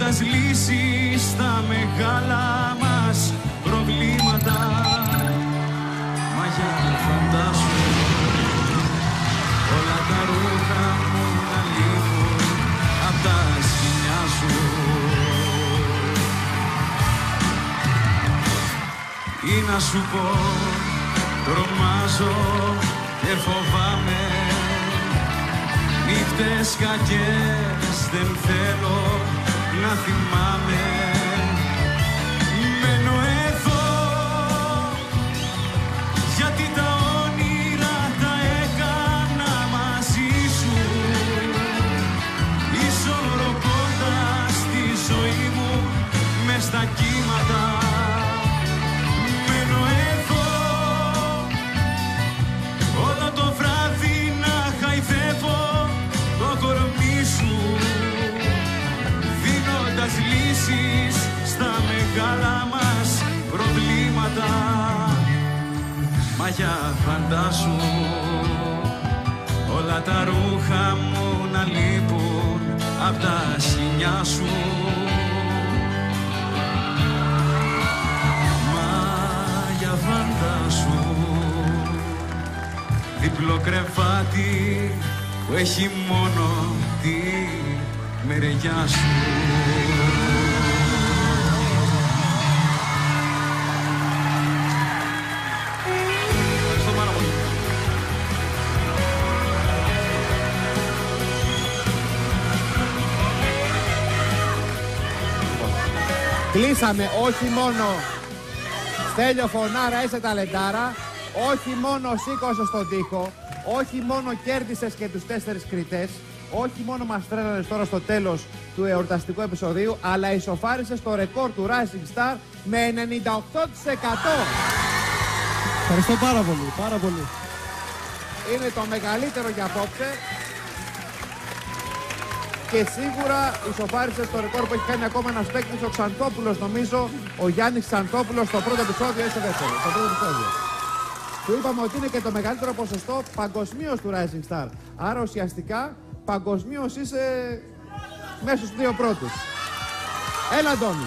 δίνοντας λύσεις στα μεγάλα μας προβλήματα. Μα για φαντάσου όλα τα ρούχα μου να λείπουν απ' τα σκοινιά σου. Ή να σου πω, τρομάζω και φοβάμαι, νύχτες κακές δεν θέλω να θυμάμαι. Μένω εδώ γιατί τα όνειρα τα έκανα μαζί σου, ισορροπώντας τη ζωή μου μες στα κύματα. Μένω εδώ όταν το βράδυ να χαϊδεύω το κορμί σου, δίνοντας λύσεις στα μεγάλα μας προβλήματα. Μα για φαντάσου όλα τα ρούχα μου να λείπουν απ' τα σκοινιά σου. Μα για φαντάσου διπλό κρεβάτι που έχει μόνο τη μεριά σου. Ευχαριστώ πάρα πολύ. Κλείσαμε όχι μόνο Στέλιο Φωνάρα, είσαι ταλεντάρα, όχι μόνο σήκωσε στον τοίχο, όχι μόνο κέρδισες και τους 4 κριτές, όχι μόνο μας τρέλανες τώρα στο τέλος του εορταστικού επεισοδίου, αλλά ισοφάρισες το ρεκόρ του Rising Star με 98%. Ευχαριστώ πάρα πολύ, πάρα πολύ. Είναι το μεγαλύτερο για απόψε και σίγουρα ισοφάρισες το ρεκόρ που έχει κάνει ακόμα ένας παίκτης, ο Ξανθόπουλος, νομίζω, ο Γιάννης Ξανθόπουλος, στο πρώτο επεισόδιο, είσαι δεύτερο, στο πρώτο επεισόδιο. Του είπαμε ότι είναι και το μεγαλύτερο ποσοστό παγκοσμίως του Rising Star. Άρα ουσιαστικά παγκοσμίως είσαι μέσα στους 2 πρώτους. Έλα, Αντώνη.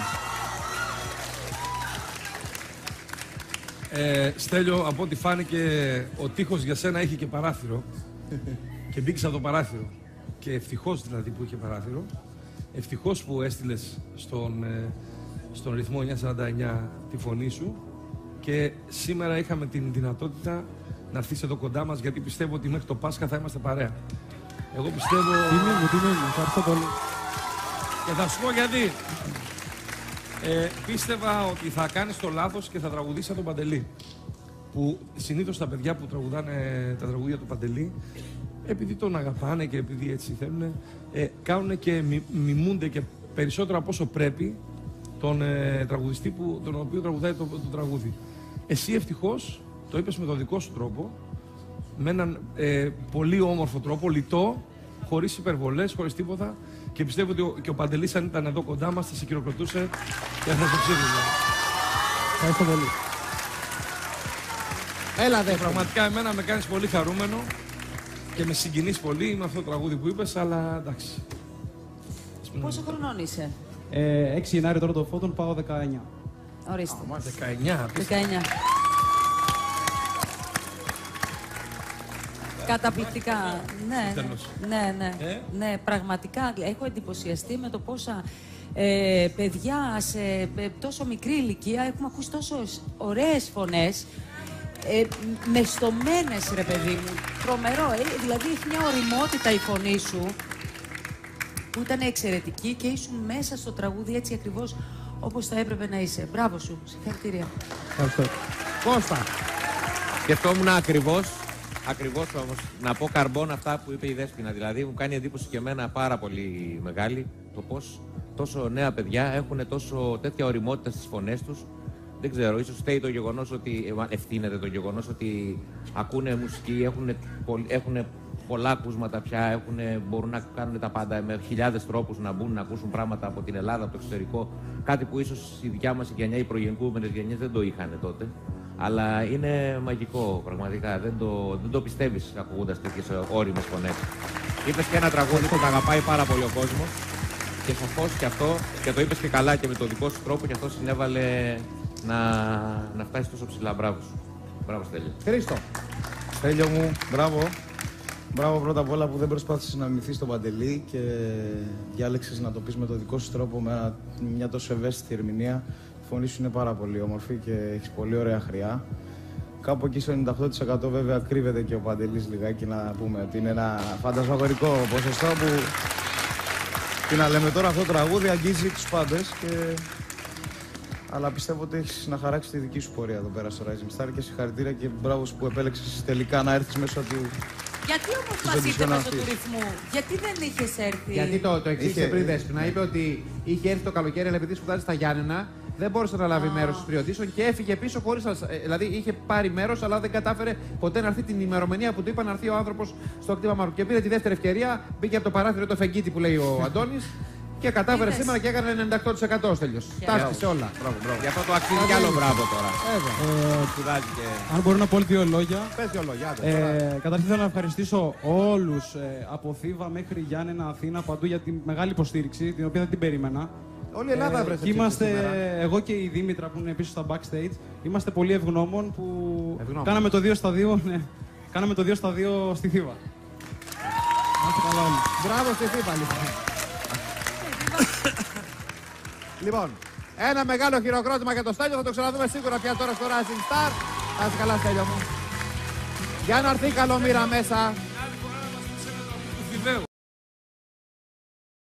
Στέλιο, από ό,τι φάνηκε, ο τείχος για σένα είχε και παράθυρο και μπήκες από το παράθυρο. Και ευτυχώς δηλαδή που είχε παράθυρο, ευτυχώς που έστειλες στον ρυθμό 949 τη φωνή σου και σήμερα είχαμε την δυνατότητα να έρθεις εδώ κοντά μας, γιατί πιστεύω ότι μέχρι το Πάσχα θα είμαστε παρέα. Εγώ πιστεύω... Τιμή μου, ευχαριστώ πολύ. Και θα σου πω γιατί. Πίστευα ότι θα κάνεις το λάθος και θα τραγουδήσεις τον Παντελή. Που συνήθως τα παιδιά που τραγουδάνε τα τραγούδια του Παντελή, επειδή τον αγαπάνε και επειδή έτσι θέλουν, κάνουν και μιμούνται και περισσότερο από όσο πρέπει τον τραγουδιστή τον οποίο τραγουδάει το τραγούδι. Εσύ ευτυχώς το είπες με τον δικό σου τρόπο, με έναν πολύ όμορφο τρόπο, λιτό, χωρίς υπερβολές, χωρίς τίποτα, και πιστεύω ότι και ο Παντελής, αν ήταν εδώ κοντά μας, θα σε χειροκροτούσε και θα σε ψήφιζε. Ευχαριστώ πολύ. Έλα, δε. Πραγματικά εμένα με κάνεις πολύ χαρούμενο και με συγκινείς πολύ με αυτό το τραγούδι που είπες, αλλά εντάξει. Πόσο χρονών είσαι? 6 Γενάρη τώρα το Φώτον, πάω 19. Ορίστε. 19. 19. Καταπληκτικά. Ναι, ναι, πραγματικά έχω εντυπωσιαστεί με το πόσα παιδιά σε τόσο μικρή ηλικία έχουμε ακούσει τόσο ωραίες φωνές, μεστομένες, ρε παιδί μου. Τρομερό, δηλαδή έχει μια ωριμότητα η φωνή σου που ήταν εξαιρετική και ήσουν μέσα στο τραγούδι έτσι ακριβώς όπως θα έπρεπε να είσαι. Μπράβο σου, συγχαρητήρια. Ευχαριστώ. Κώστα. Σκεφτόμουν ακριβώς όμως να πω καρμπών αυτά που είπε η Δέσποινα. Δηλαδή μου κάνει εντύπωση και εμένα πάρα πολύ μεγάλη το πώς τόσο νέα παιδιά έχουν τέτοια ωριμότητα στις φωνές τους. Δεν ξέρω, ίσως φταίει το γεγονός ότι ευθύνεται το γεγονός ότι ακούνε μουσική, έχουν πολλά ακούσματα πια, μπορούν να κάνουν τα πάντα με χιλιάδες τρόπους να μπουν να ακούσουν πράγματα από την Ελλάδα, από το εξωτερικό. Κάτι που ίσως η δικιά μας γενιά, οι προγεννούμενες γενιές δεν το είχαν τότε. Αλλά είναι μαγικό, πραγματικά. Δεν το πιστεύεις ακούγοντας τέτοιες ώριμες φωνές. Είπες και ένα τραγούδι που τα αγαπάει πάρα πολύ ο κόσμος. Και σαφώς και αυτό, και το είπες και καλά και με το δικό σου τρόπο, και αυτό συνέβαλε να φτάσει τόσο ψηλά. Μπράβο σου. Μπράβο, Στέλιο. Χρήστο. Στέλιο μου, μπράβο. Μπράβο πρώτα απ' όλα που δεν προσπάθησες να μιμηθείς τον Παντελή και διάλεξες να το πεις με το δικό σου τρόπο, με μια τόσο ευαίσθητη ερμηνεία. Η φωνή σου είναι πάρα πολύ όμορφη και έχεις πολύ ωραία χρειά. Κάπου εκεί στο 98% βέβαια κρύβεται και ο Παντελής λιγάκι, να πούμε ότι είναι ένα φαντασμαγορικό ποσοστό που, τι να λέμε τώρα, αυτό το τραγούδι αγγίζει τους πάντες αλλά πιστεύω ότι έχεις να χαράξεις τη δική σου πορεία εδώ πέρα στο Rising Star και συγχαρητήρια και μπράβο που επέλεξες τελικά να έρθεις μέσω του. Γιατί όμως μας είτε μέσω του ρυθμού, γιατί δεν είχες έρθει? Γιατί το εξήγησε πριν Δέσποινα. Είπε ότι είχε έρθει το καλοκαίρι, αλλά επειδή σπουδάζει στα Γιάννενα, δεν μπόρεσε να λάβει μέρος στους πριωτήσεων και έφυγε πίσω χωρίς. Δηλαδή είχε πάρει μέρος, αλλά δεν κατάφερε ποτέ να έρθει την ημερομηνία που του είπαν να έρθει ο άνθρωπος στο κτήμα Μάρκου. Και πήρε τη δεύτερη ευκαιρία, μπήκε από το παράθυρο το φεγγίτι που λέει ο Αντώνης και κατάφερε σήμερα και έκανε 98% Στέλιος. Ταύτισε όλα. Γι' αυτό το αξίζει κι άλλο μπράβο τώρα. Σπουδάζει και. Αν μπορώ να πω δύο λόγια. Πες δύο λόγια. Καταρχήν θέλω να ευχαριστήσω όλους από Θήβα μέχρι Γιάννενα, Αθήνα, παντού για τη μεγάλη υποστήριξη, την οποία δεν την περίμενα. Όλη η Ελλάδα βρέθηκε. Είμαστε, εγώ και η Δήμητρα που είναι πίσω στα backstage, είμαστε πολύ ευγνώμων που κάναμε το 2 στα 2, ναι, κάναμε το 2 στα 2 στη Θήβα. Μπράβο στη Θήβα, λοιπόν. Λοιπόν, ένα μεγάλο χειροκρότημα για το Στέλιο. Θα το ξαναδούμε σίγουρα πια τώρα στο Rising Star. Να είσαι καλά, Στέλιο μου. Για να έρθει η καλομήρα μέσα.